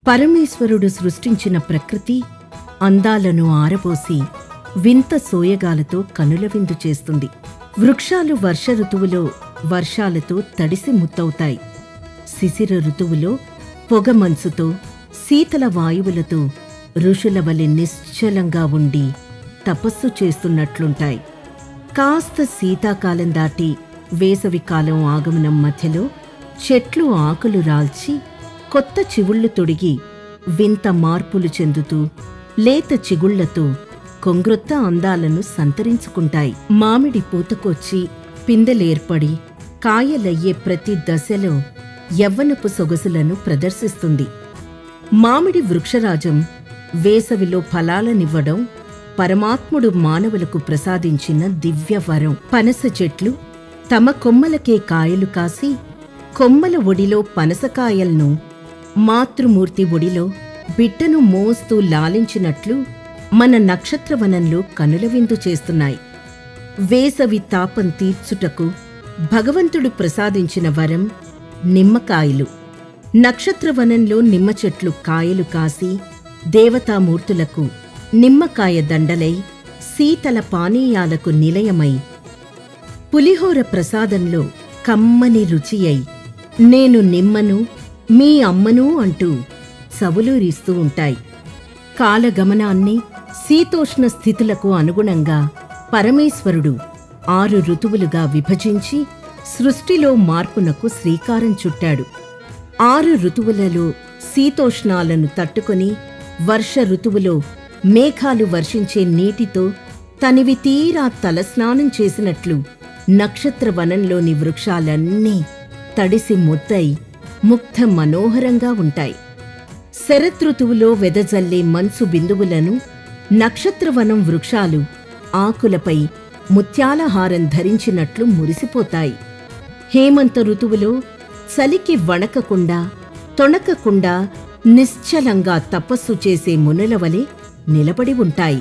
పరమేశ్వరుడు సృష్టించిన ప్రకృతి అందాలను ఆరబోసి వింత సోయగాలతో కనుల విందు చేస్తుంది. వృక్షాలు వర్ష ఋతువులో వర్షాలతో తడిసి ముత్తవుతాయి. శిశిర ఋతువులో పొగమంచుతో శీతల వాయువులతో ఋషుల వలె నిశ్చలంగా ఉండి తపస్సు చేస్తున్నట్లుంటాయి. కాస్త శీతాకాలం దాటి వేసవికాలం ఆగమనం మధ్యలో చెట్లు ఆకులు రాల్చి కొత్త చిగుళ్ళు తొడిగి వింత మార్పులు చెందుతూ లేత చిగుళ్లతో కొంగ్రొత్త అందాలను సంతరించుకుంటాయి. మామిడి పూతకొచ్చి పిందెలేర్పడి కాయలయ్యే ప్రతి దశలో యవ్వనపు సొగసులను ప్రదర్శిస్తుంది. మామిడి వృక్షరాజం వేసవిలో ఫలాలనివ్వడం పరమాత్ముడు మానవులకు ప్రసాదించిన దివ్యవరం. పనస చెట్లు తమ కొమ్మలకే కాయలు కాసి కొమ్మల ఒడిలో పనసకాయలను మాతృమూర్తి ఒడిలో బిడ్డను మోస్తూ లాలించినట్లు మన నక్షత్రవనంలో కనుల విందు చేస్తున్నాయి. వేసవి తాపం తీర్చుటకు భగవంతుడు ప్రసాదించిన వరం నిమ్మకాయలు. నక్షత్రవనంలో నిమ్మ చెట్లు కాయలు కాసి దేవతామూర్తులకు నిమ్మకాయ దండలై శీతల పానీయాలకు నిలయమై పులిహోర ప్రసాదంలో కమ్మని రుచి అయి నేను నిమ్మను మీ అమ్మను అంటూ చవులూరిస్తూ ఉంటాయి. కాలగమనాన్ని శీతోష్ణ స్థితులకు అనుగుణంగా పరమేశ్వరుడు 6 ఋతువులుగా విభజించి సృష్టిలో మార్పునకు శ్రీకారం చుట్టాడు. 6 ఋతువులలో శీతోష్ణాలను తట్టుకొని వర్ష ఋతువులో మేఘాలు వర్షించే నీటితో తనివి తీరా తలస్నానం చేసినట్లు నక్షత్రవనంలోని వృక్షాలన్నీ తడిసి ముద్దై ముగ్ధ మనోహరంగా ఉంటాయి. శరదృతువులో వెదజల్లే మంచు బిందువులను నక్షత్రవనం వృక్షాలు ఆకులపై ముత్యాలహారం ధరించినట్లు మురిసిపోతాయి. హేమంత ఋతువులో చలికి వణకకుండా తొణకకుండా నిశ్చలంగా తపస్సు చేసే మునుల వలె నిలబడి ఉంటాయి.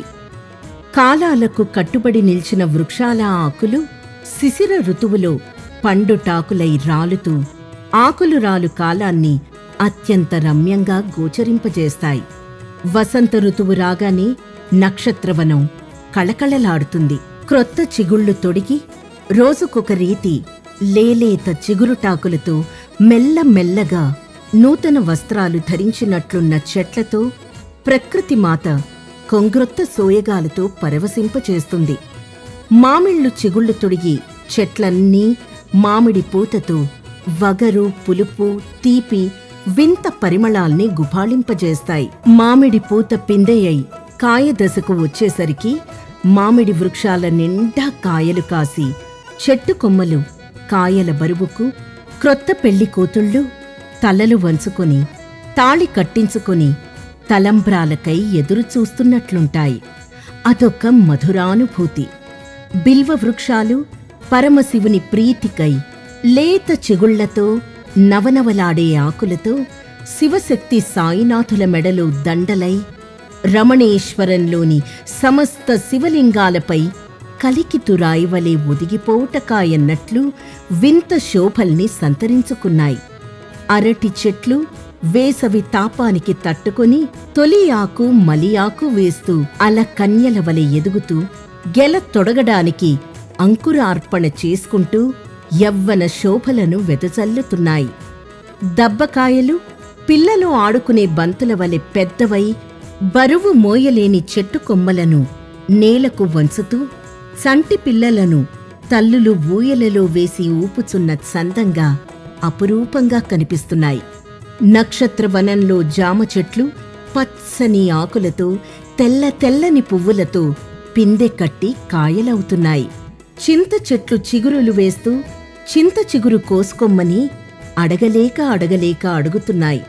కాలాలకు కట్టుబడి నిల్చిన వృక్షాల ఆకులు శిశిర ఋతువులో పండుటాకులై రాలుతూ ఆకులు రాలు కాలాన్ని అత్యంత రమ్యంగా గోచరింపజేస్తాయి. వసంత ఋతువు రాగానే నక్షత్రవనం కళకళలాడుతుంది. క్రొత్త చిగుళ్ళు తొడిగి రోజుకొక రీతి లేలేత చిగురుటాకులతో మెల్లమెల్లగా నూతన వస్త్రాలు ధరించినట్లున్న చెట్లతో ప్రకృతి మాత కొంగ్రొత్త సోయగాలతో పరవశింపచేస్తుంది. మామిళ్ళు చిగుళ్ళు తొడిగి చెట్లన్నీ మామిడి పూతతో వగరు, పులుపు, తీపి వింత పరిమళాల్ని గుబాళింపజేస్తాయి. మామిడి పూత పిందెయై కాయదశకు వచ్చేసరికి మామిడి వృక్షాల నిండా కాయలు కాసి చెట్టు కొమ్మలు కాయల బరువుకు క్రొత్త పెళ్లి కూతుళ్ళు తలలు వంచుకొని తాళి కట్టించుకొని తలంబ్రాలకై ఎదురుచూస్తున్నట్లుంటాయి. అదొక మధురానుభూతి. బిల్వ వృక్షాలు పరమశివుని ప్రీతికై లేత చిగుళ్లతో నవనవలాడే ఆకులతో శివశక్తి సాయినాథుల మెడలో దండలై రమణేశ్వరంలోని సమస్త శివలింగాలపై కలికితురాయి వలె ఒదిగిపోవుటకాయన్నట్లు వింత శోభల్ని సంతరించుకున్నాయి. అరటి చెట్లు వేసవి తాపానికి తట్టుకొని తొలి ఆకు మలి ఆకు వేస్తూ అల కన్యల వలె ఎదుగుతూ గెల తొడగడానికి అంకురార్పణ చేసుకుంటూ యవ్వన శోభలను వెదజల్లుతున్నాయి. దబ్బకాయలు పిల్లలు ఆడుకునే బంతుల వలె పెద్దవై బరువు మోయలేని చెట్టు కొమ్మలను నేలకు వంచుతూ చంటి పిల్లలను తల్లులు ఊయలలో వేసి ఊపుచున్న చందంగా అపురూపంగా కనిపిస్తున్నాయి. నక్షత్రవనంలో జామ చెట్లు పచ్చని ఆకులతో తెల్ల తెల్లని పువ్వులతో పిందె కట్టి కాయలవుతున్నాయి. చింత చెట్లు చిగురులు వేస్తూ చింత చిగురు కోసుకోమ్మని అడగలేక అడగలేక అడుగుతున్నాయి.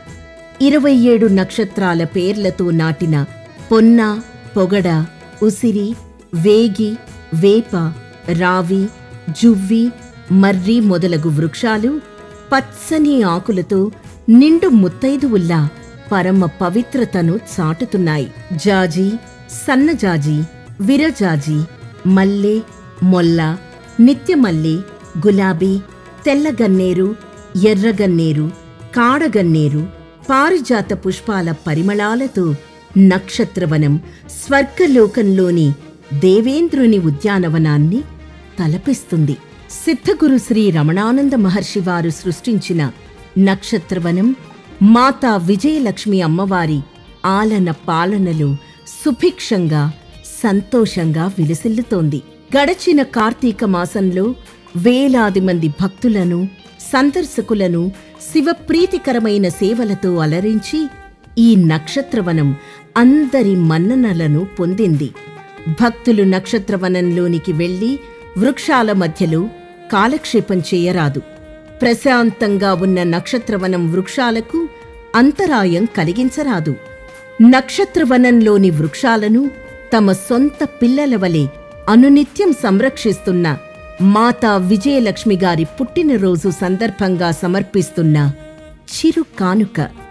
27 నక్షత్రాల పేర్లతో నాటిన పొన్న, పొగడ, ఉసిరి, వేగి, వేప, రావి, జువ్వి, మర్రి మొదలగు వృక్షాలు పచ్చని ఆకులతో నిండు ముత్తైదువుల్లా పరమ పవిత్రతను చాటుతున్నాయి. జాజి, సన్నజాజి, విరజాజి, మల్లె, మొల్ల, నిత్యమల్లె, గులాబీ, తెల్లగన్నేరు, ఎర్రగన్నేరు, కాడగన్నేరు, పారిజాత పుష్పాల పరిమళాలతో నక్షత్రవనం స్వర్గలోకంలోని దేవేంద్రుని ఉద్యానవనాన్ని తలపిస్తుంది. సిద్ధగురు శ్రీ రమణానంద మహర్షి వారు సృష్టించిన నక్షత్రవనం మాతా విజయలక్ష్మి అమ్మవారి ఆలన పాలనలో సుభిక్షంగా సంతోషంగా విలసిల్లుతోంది. గడచిన కార్తీక మాసంలో వేలాది మంది భక్తులను సందర్శకులను శివప్రీతికరమైన సేవలతో అలరించి ఈ నక్షత్రవనం అందరి మన్ననలను పొందింది. భక్తులు నక్షత్రవనంలోనికి వెళ్లి వృక్షాల మధ్యలో కాలక్షేపం చేయరాదు. ప్రశాంతంగా ఉన్న నక్షత్రవనం వృక్షాలకు అంతరాయం కలిగించరాదు. నక్షత్రవనంలోని వృక్షాలను తమ సొంత పిల్లల వలె అనునిత్యం సంరక్షిస్తున్న మాతా విజయలక్ష్మి గారి పుట్టినరోజు సందర్భంగా సమర్పిస్తున్న చిరు కానుక.